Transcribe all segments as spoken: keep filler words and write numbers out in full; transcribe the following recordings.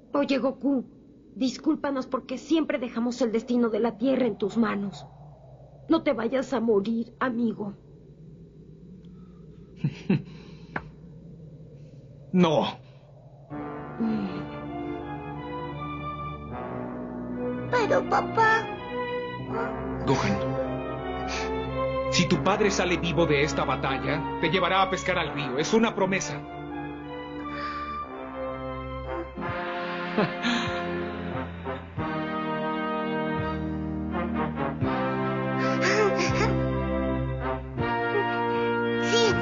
Oye, Goku, discúlpanos porque siempre dejamos el destino de la Tierra en tus manos. No te vayas a morir, amigo. No. Pero, papá... Gohan, si tu padre sale vivo de esta batalla, te llevará a pescar al río. Es una promesa. Sí.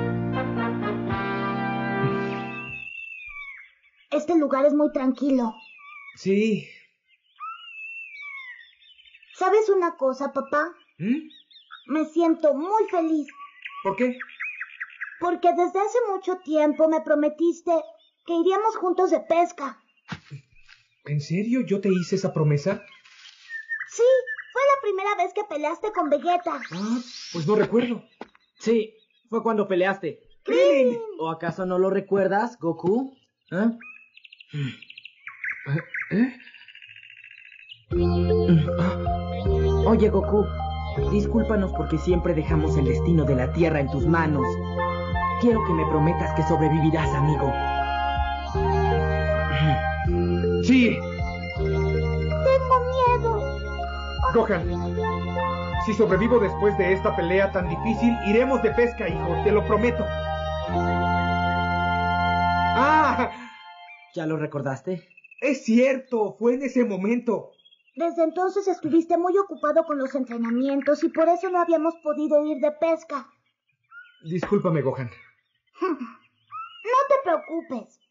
Este lugar es muy tranquilo. Sí. ¿Sabes una cosa, papá? ¿Mm? Me siento muy feliz. ¿Por qué? Porque desde hace mucho tiempo me prometiste que iríamos juntos de pesca. ¿En serio yo te hice esa promesa? Sí, fue la primera vez que peleaste con Vegeta. Ah, pues no recuerdo. Sí, fue cuando peleaste. ¡Krillin! ¿O acaso no lo recuerdas, Goku? ¿Eh? ¿Eh? Oye, Goku, discúlpanos porque siempre dejamos el destino de la Tierra en tus manos. Quiero que me prometas que sobrevivirás, amigo. Sí. Tengo miedo. Gohan, si sobrevivo después de esta pelea tan difícil, iremos de pesca, hijo, te lo prometo. ¡Ah! ¿Ya lo recordaste? Es cierto, fue en ese momento. Desde entonces estuviste muy ocupado con los entrenamientos y por eso no habíamos podido ir de pesca. Discúlpame, Gohan. No te preocupes.